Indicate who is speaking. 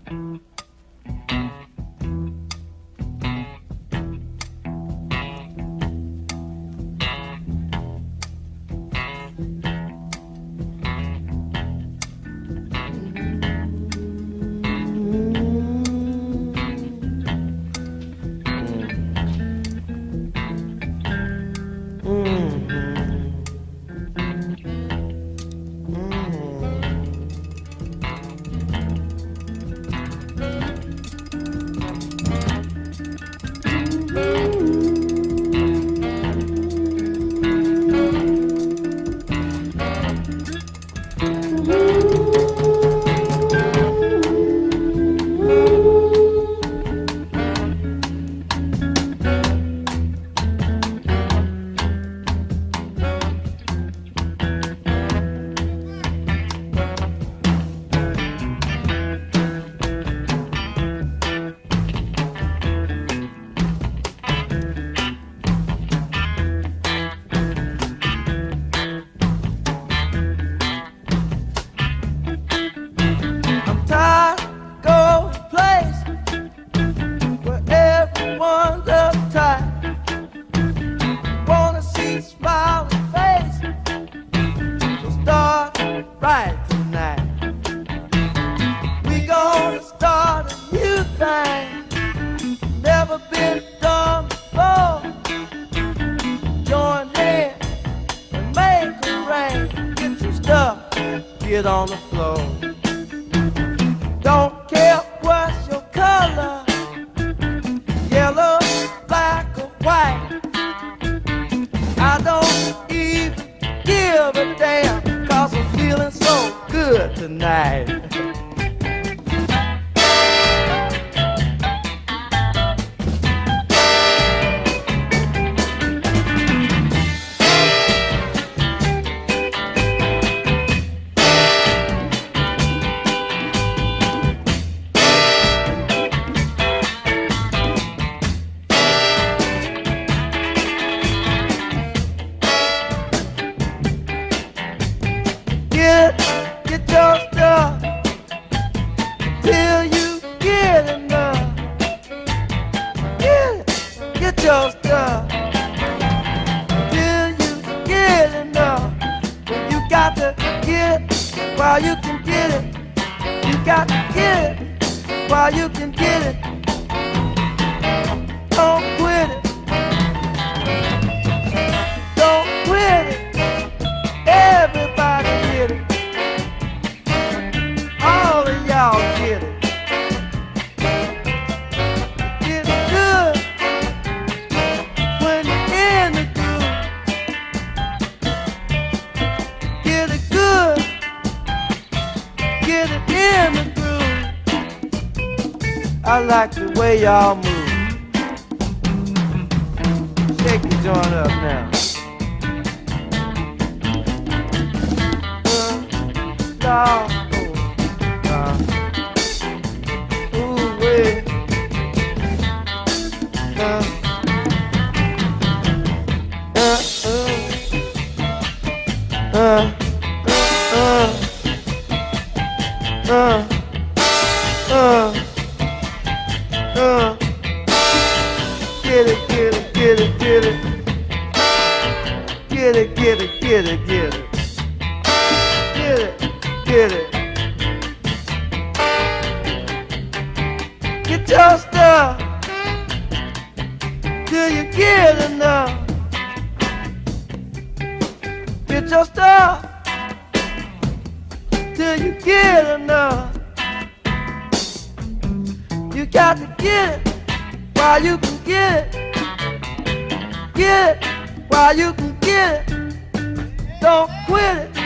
Speaker 1: Right tonight. We gonna start a new thing, never been done before. Join hands and make it rain. Get your stuff, get on the floor. Don't care what's your color, yellow, black or white. I don't even give a damn, 'cause I'm feeling so good tonight. Get your stuff till you get enough. Get your stuff till you get enough. You got to get it while you can get it. You got to get it while you can get it. Don't quit it. Don't quit it. Everybody get it. All of y'all get it. Get it good when you're in the groove. Get it good. Get it in the groove. I like the way y'all move. Shake the joint up now. Dog. Ooh, wait. Get it, get it, get it, get it. Get it, get it, get it, get it. Get it, get it. Get your stuff till you get enough. Get your stuff till you get enough. You got to get it while you can get it. Get it while you can get it. Don't quit it.